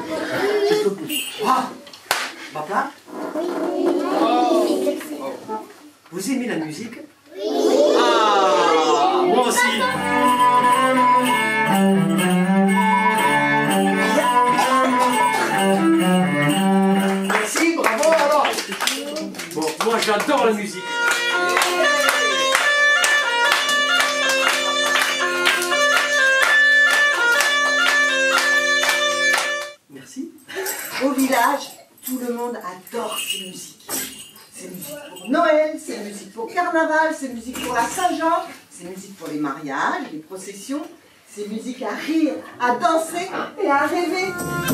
Ah, papa? Vous aimez la musique? Ah, moi aussi. Merci, bravo alors. Bon, moi j'adore la musique. Merci. Au village, tout le monde adore ces musiques. C'est musique pour Noël, c'est musique pour Carnaval, c'est musique pour la Saint-Jean, c'est musique pour les mariages, les processions, c'est musique à rire, à danser et à rêver.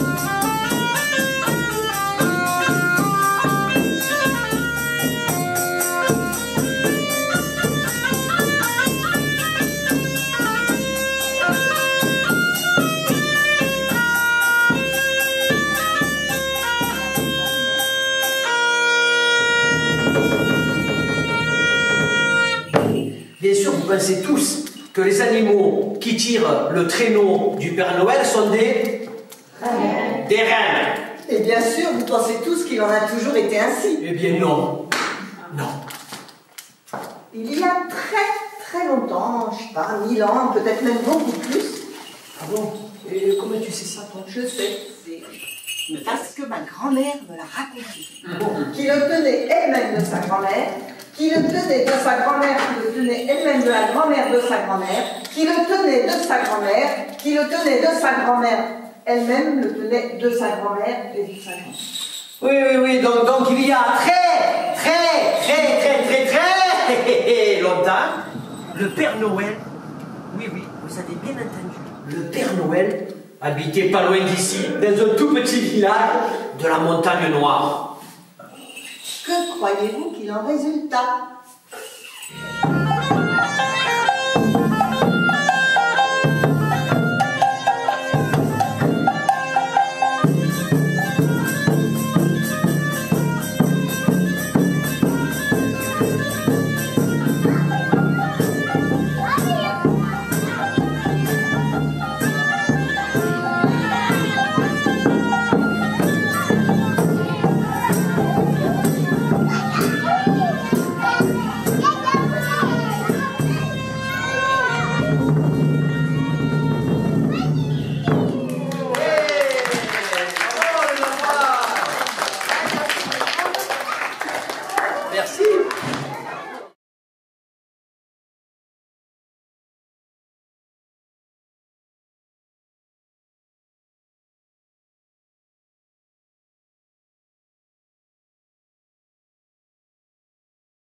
Bien sûr, vous pensez tous que les animaux qui tirent le traîneau du Père Noël sont des rennes. Et bien sûr, vous pensez tous qu'il en a toujours été ainsi. Eh bien non. Non. Il y a très longtemps, je sais pas, 1000 ans, peut-être même beaucoup plus. Ah bon? Et comment tu sais ça, toi? Je sais, c'est parce que ma grand-mère me l'a raconté. Bon. Qui le tenait elle-même de sa grand-mère, qui le tenait de sa grand-mère, qui le tenait elle-même de la grand-mère de sa grand-mère, qui le tenait de sa grand-mère, qui le tenait de sa grand-mère, elle-même le tenait de sa grand-mère et de sa grand-mère. Oui, donc il y a très longtemps, le Père Noël, oui, vous avez bien entendu, le Père Noël habitait pas loin d'ici, dans un tout petit village de la Montagne Noire. Que croyez-vous qu'il en résulta?